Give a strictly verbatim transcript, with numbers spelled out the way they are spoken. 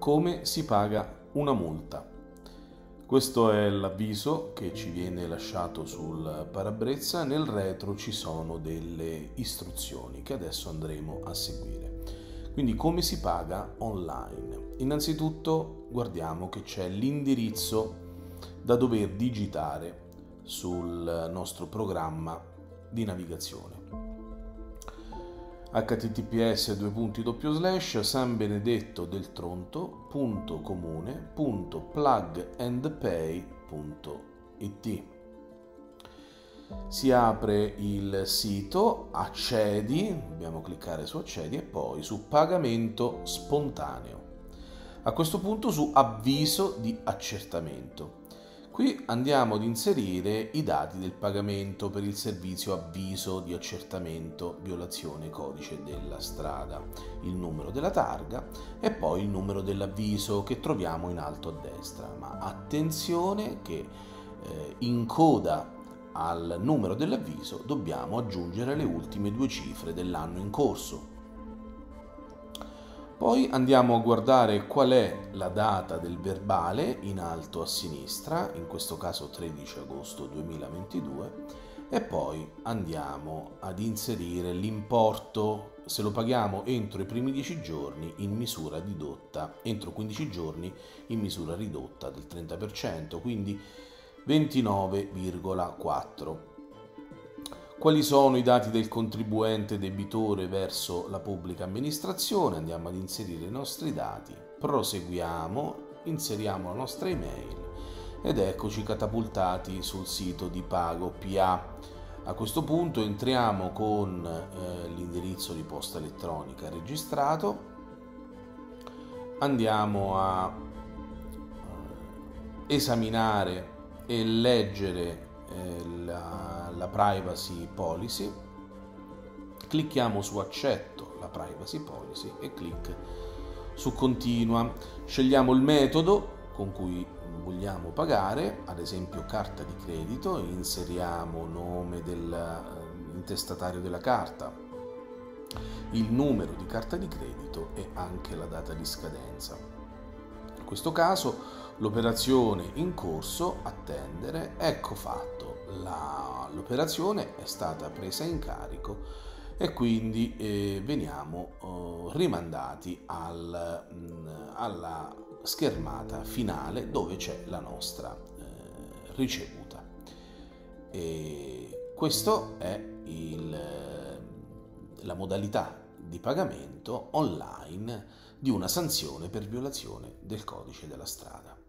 come si paga una multa. Questo è l'avviso che ci viene lasciato sul parabrezza. Nel retro ci sono delle istruzioni che adesso andremo a seguire. Quindi come si paga online? Innanzitutto guardiamo che c'è l'indirizzo da dover digitare sul nostro programma di navigazione. h t t p s due punti doppio slash sanbenedetto del tronto punto comune punto plug and pay punto it. Si apre il sito, accedi, dobbiamo cliccare su accedi e poi su pagamento spontaneo. A questo punto su avviso di accertamento. Qui andiamo ad inserire i dati del pagamento per il servizio avviso di accertamento violazione codice della strada, il numero della targa e poi il numero dell'avviso che troviamo in alto a destra. Ma attenzione che eh, in coda al numero dell'avviso dobbiamo aggiungere le ultime due cifre dell'anno in corso. Poi andiamo a guardare qual è la data del verbale in alto a sinistra, in questo caso tredici agosto duemilaventidue, e poi andiamo ad inserire l'importo, se lo paghiamo entro i primi dieci giorni in misura ridotta, entro quindici giorni in misura ridotta del trenta per cento, quindi ventinove virgola quattro. Quali sono i dati del contribuente debitore verso la pubblica amministrazione? Andiamo ad inserire i nostri dati, proseguiamo, inseriamo la nostra email ed eccoci catapultati sul sito di Pago P A. A questo punto entriamo con eh, l'indirizzo di posta elettronica registrato, andiamo a eh, esaminare e leggere La, la privacy policy, clicchiamo su accetto la privacy policy e clic su continua, scegliamo il metodo con cui vogliamo pagare, ad esempio carta di credito, inseriamo nome dell'intestatario della carta, il numero di carta di credito e anche la data di scadenza. In questo caso l'operazione in corso, attendere, ecco fatto, La, l'operazione è stata presa in carico e quindi eh, veniamo eh, rimandati al, mh, alla schermata finale dove c'è la nostra eh, ricevuta. E questo è il, la modalità di pagamento online di una sanzione per violazione del codice della strada.